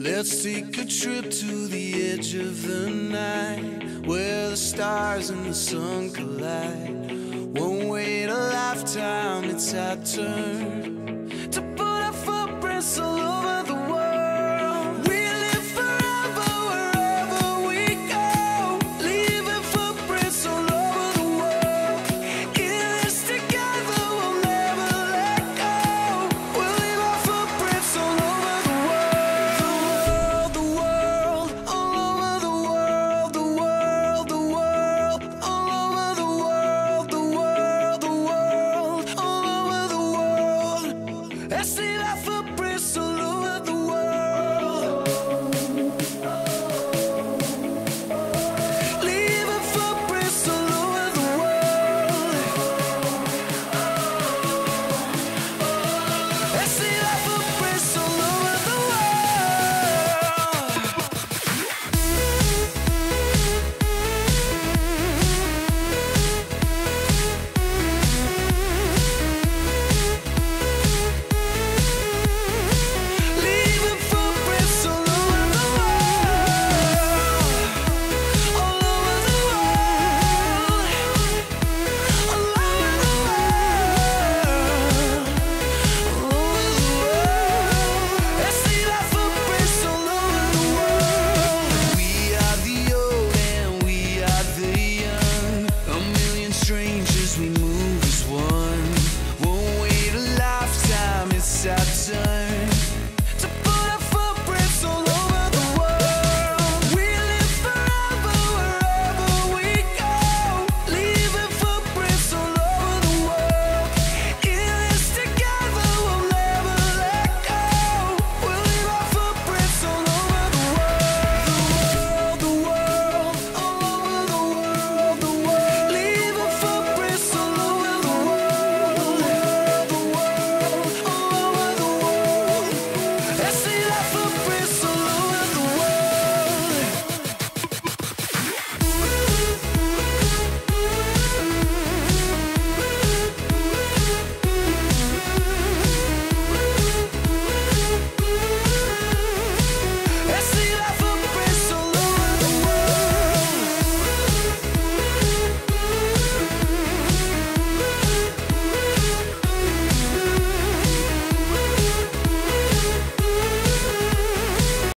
Let's take a trip to the edge of the night, where the stars and the sun collide. Won't wait a lifetime, it's our turn to put our footprints all over the world. We live forever wherever we go, leaving footprints all over the world. In this together, we'll never let go. We'll leave our footprints all over the world. The world, all over the world. The world, the world, all over the world. The world, all over the world. Let's leave our footprints